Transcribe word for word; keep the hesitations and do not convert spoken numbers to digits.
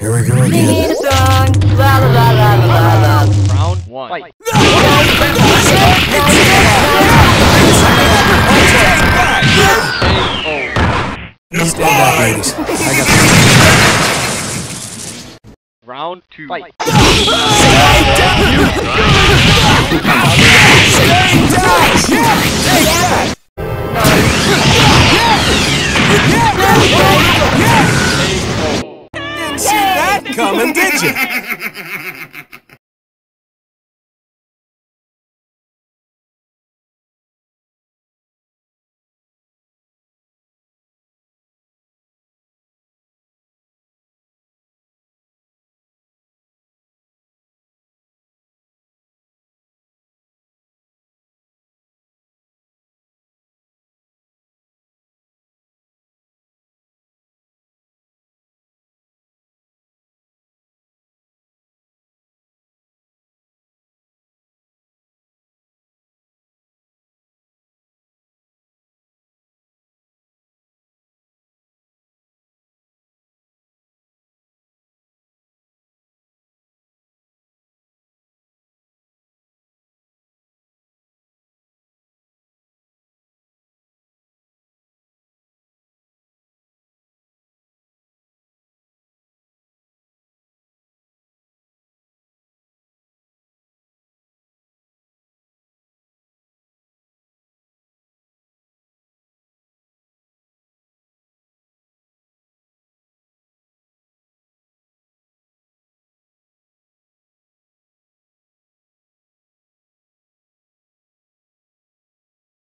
Here we go again. Sing a song. La la la la la la la. Round one. Fight. Stand back, ladies. I got Round two. Fight. Didn't see that coming, did you?